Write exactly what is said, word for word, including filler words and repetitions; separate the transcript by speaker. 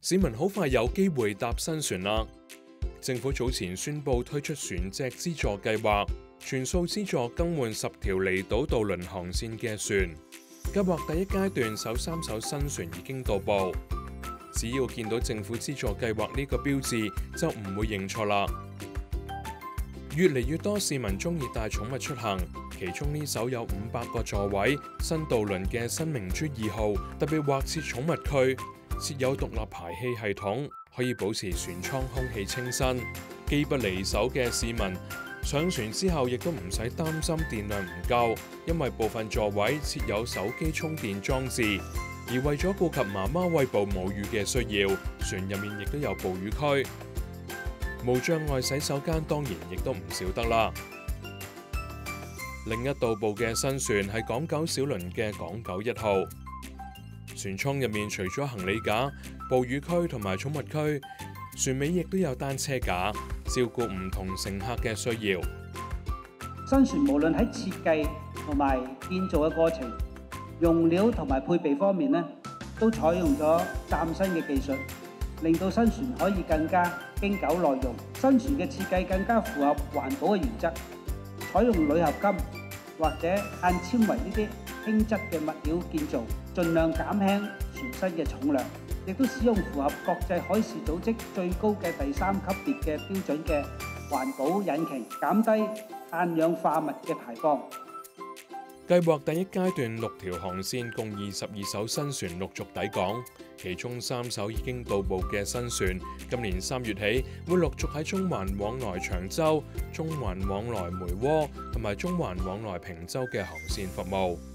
Speaker 1: 市民好快有機會搭新船啦。政府早前宣布推出船隻資助計劃，全數資助更換十條離島渡輪航線嘅船。計劃第一階段首三艘新船已經到埗，只要見到政府資助計劃呢個標誌，就唔會認錯啦。越嚟越多市民中意帶寵物出行，其中呢艘有五百個座位新渡輪嘅新明珠二號，特別劃設寵物區，設有獨立排氣系統，可以保持船艙空氣清新。機不離手嘅市民上船之後，亦都唔使擔心電量唔夠，因為部分座位設有手機充電裝置。而為咗顧及媽媽餵哺母乳嘅需要，船入面亦都有哺乳區。無障礙洗手間當然亦都唔少得啦。另一到埗嘅新船係港九小輪嘅港九一號，船艙入面除咗行李架、哺乳區同埋寵物區，船尾亦都有單車架，照顧唔同乘客嘅需要。
Speaker 2: 新船無論喺設計同埋建造嘅過程、用料同埋配備方面呢，都採用咗嶄新嘅技術，令到新船可以更加經久耐用。新船嘅設計更加符合環保嘅原則，採用鋁合金或者碳纖維呢啲輕質嘅物料建造，盡量減輕船身嘅重量，亦都使用符合國際海事組織最高嘅第三級別嘅標準嘅環保引擎，減低碳氧化物嘅排放。
Speaker 1: 計劃第一階段六條航線，共二十二艘新船陸續抵港，其中三艘已經到埗嘅新船，今年三月起會陸續喺中環往來長洲、中環往來梅窩同埋中環往來坪洲嘅航線服務。